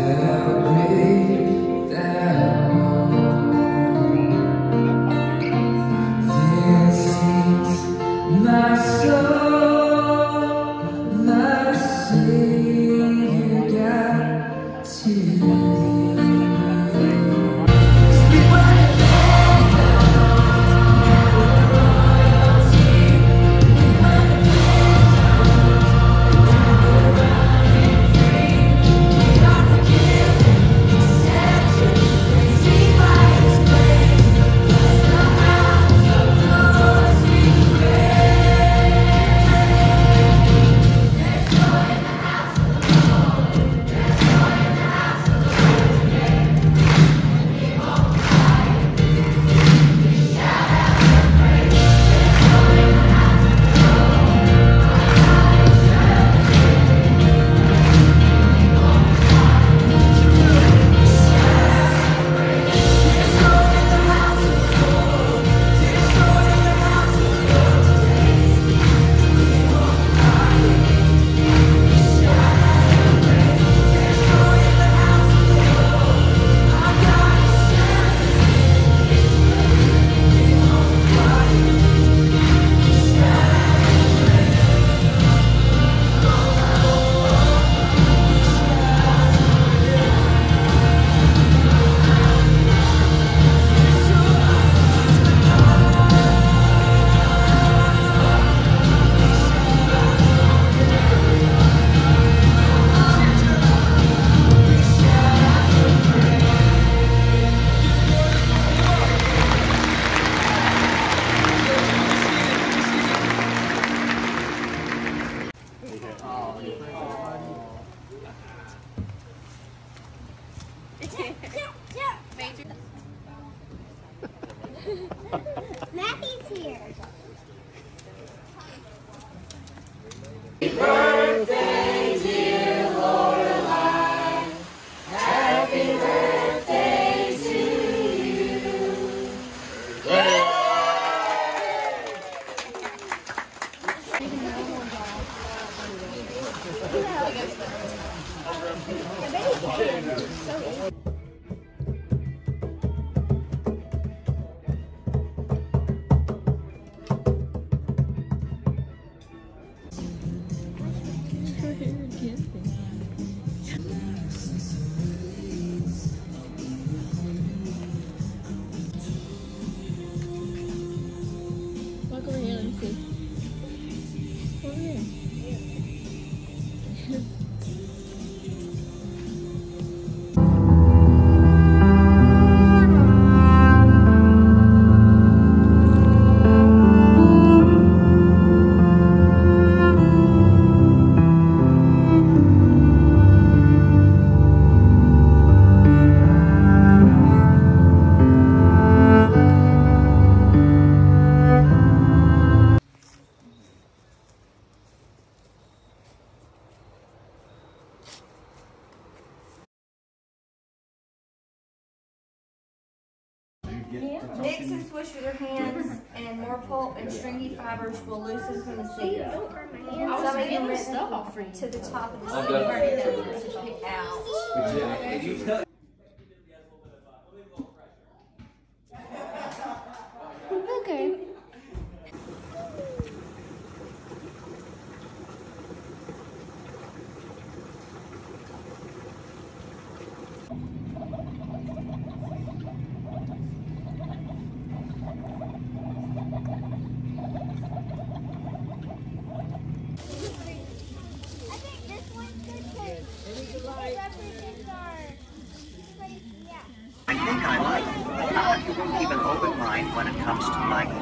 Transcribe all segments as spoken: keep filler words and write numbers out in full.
Maggie's here. Happy birthday, dear Lorelai. Happy birthday to you. Walk over here, let me see. Over here. Mix and swish with your hands, and more pulp and stringy fibers will loosen from the seeds. Some of them went to the top of the seed already to pick out. Okay. I think I like how you will keep an open mind when it comes to Michael.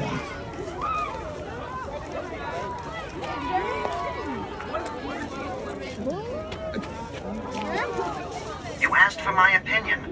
You asked for my opinion.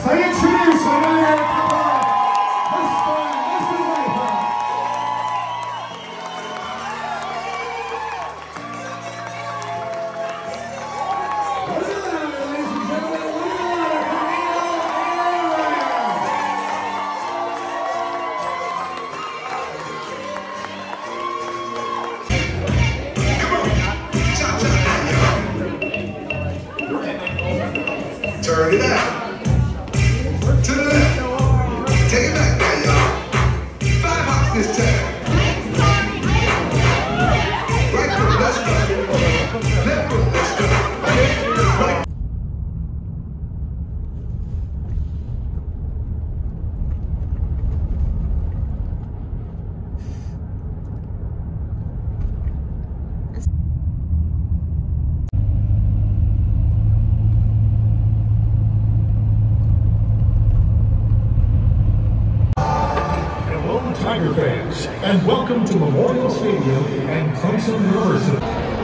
I introduce our mayor, Mister Mister Whitehead. Look at that, ladies and gentlemen. Look at that, Camino Turn it out. To the left. Take it back there, y'all. Five hops this time. Right foot, let's go. Left foot, let's go. Right. Tiger fans, and welcome to Memorial Stadium and Clemson University.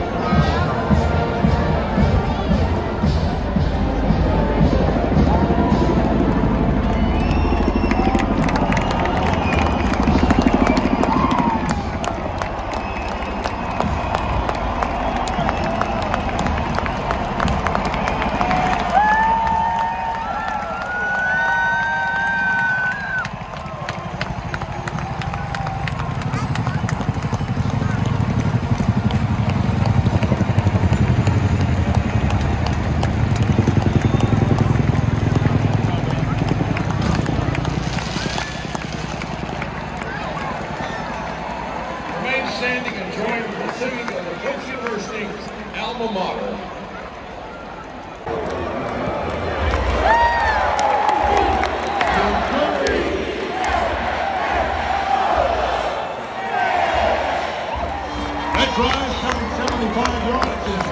Standing and join the singing of the Clemson University alma mater. That drive coming seventy-five yards is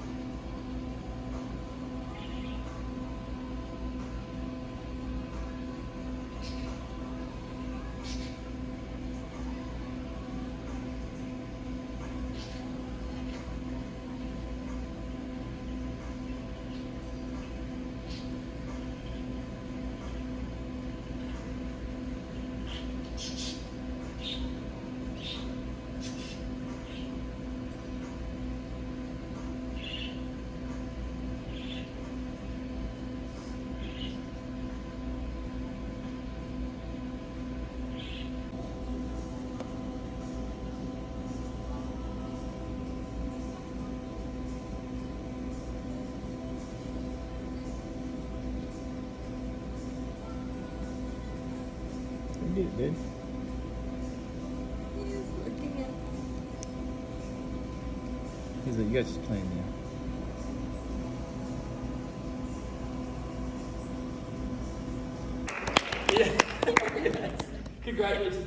You did good. He's looking at. He's like, you guys just playing now. Yeah. Yes. Congratulations.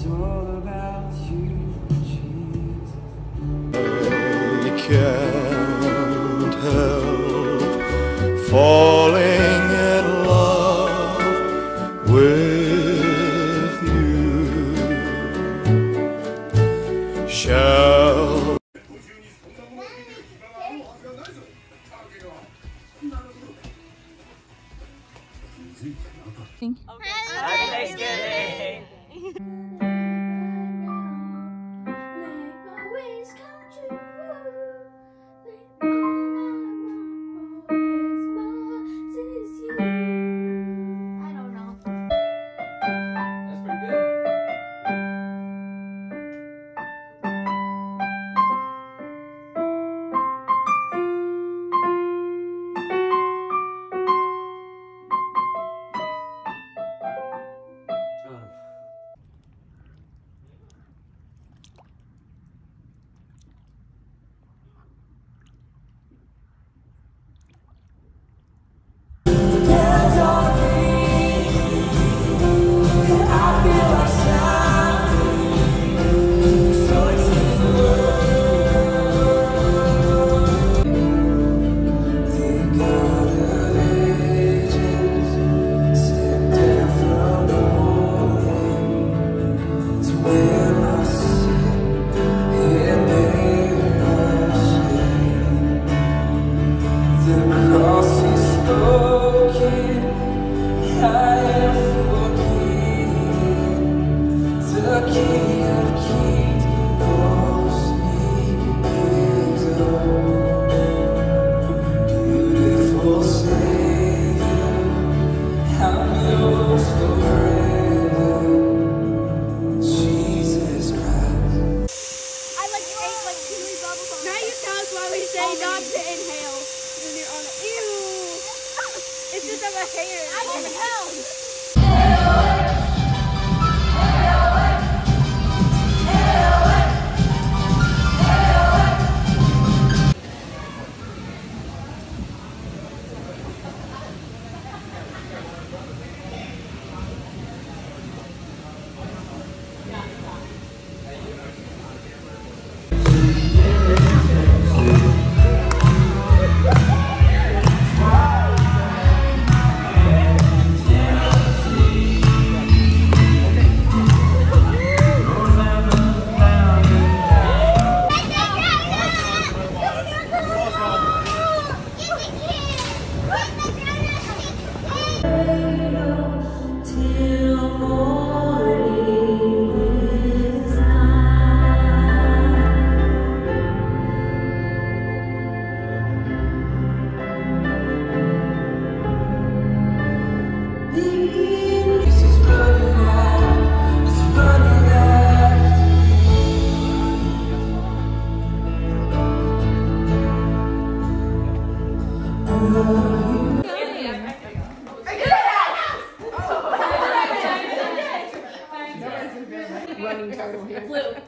It's all about you, Jesus. I can't help falling in love with you. Shall Happy Thanksgiving! Running turtle here. Blue. Blue.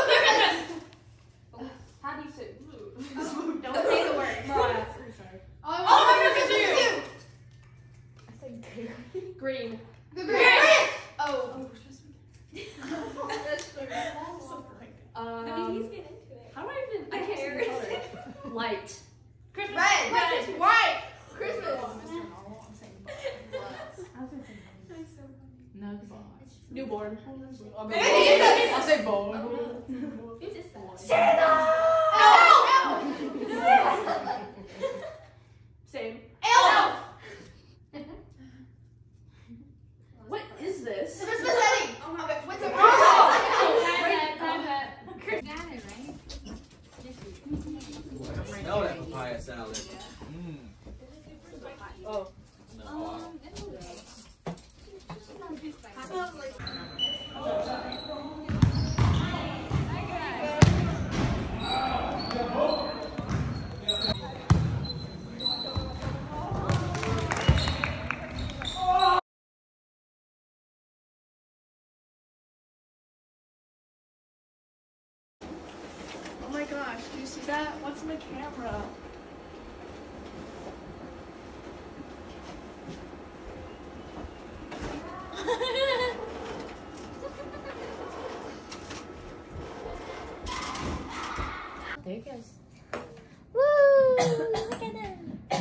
How do you say blue? Don't say the word. Mariah. Oh, my God, it's you. I said green. Green. The green. Green. Oh. That's so um, I mean, he's getting into it. How do I even? I can't see the color. Light. Christmas. Red. Red. White. Christmas. No, newborn. I'll say born. Santa! Elf! Same. Elf! What is this? Christmas setting! What's a Christmas? Got it, right? Smell that papaya salad. Mm. Oh. No. Oh my gosh, do you see that? What's in the camera? there he goes. Woo! Look at him.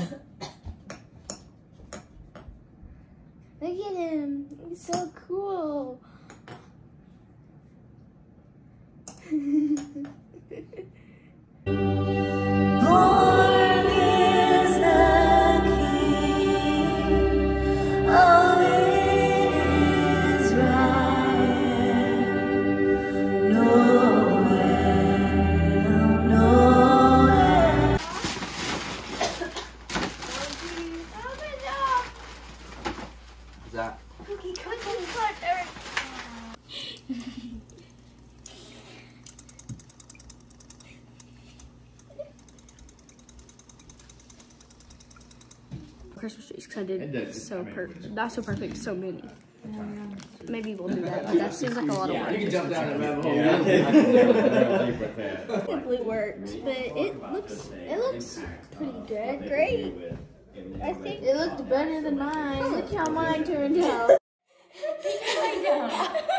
Look at him. He's so cool. Born is the King of Israel. Nowhere, nowhere. Is that? Cookie, cookie, cutter. Christmas trees because I did so perfect. Not so perfect, so many. Um, maybe we'll do that, but that seems like a lot of work. You can jump down and rabbit hole. Simply worked, but it looks it looks pretty good. Great. I think it looked better than mine. Look how mine turned out. Lay down.